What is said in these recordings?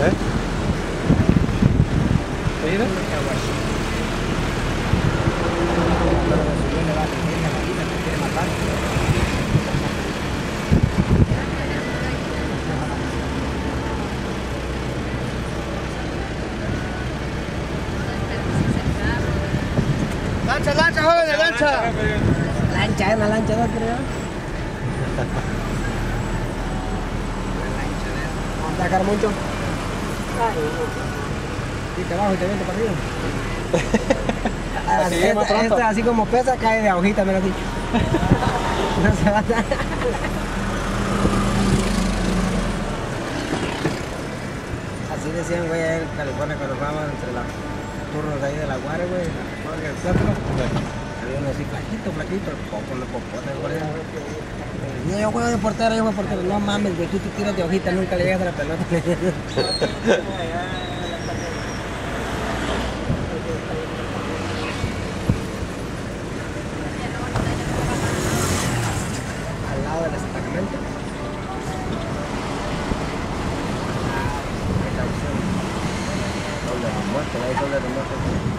¿Eh? ¿Mira? Lancha, lancha, jóvenes, lancha. Lancha, es una lancha, ¿no creo? Vamos a sacar mucho. Y te bajo y te viento para arriba. Así es, más pronto. Esta, así como pesa, cae de hojita, me lo dicho. No se va a dar. Así decían, güey, en California cuando jugaban entre los turnos de ahí de la Guare, güey, el plátano. Había uno así, flaquito, el popo, no popote, güey. Y yo juego de portero, no mames, güey, tú te tiras de hojita, nunca le llegas a la pelota. Al lado del destacamento. Doble de muerte, ahí doble de muerte.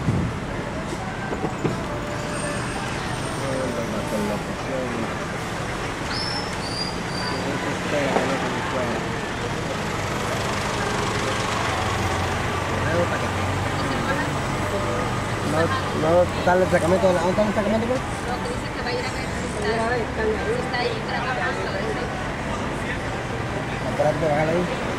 No está el sacramento, ¿dónde está el sacramento, pues? No, que dice que va a ir a ver si está ahí trabajando. Para que bajar ahí.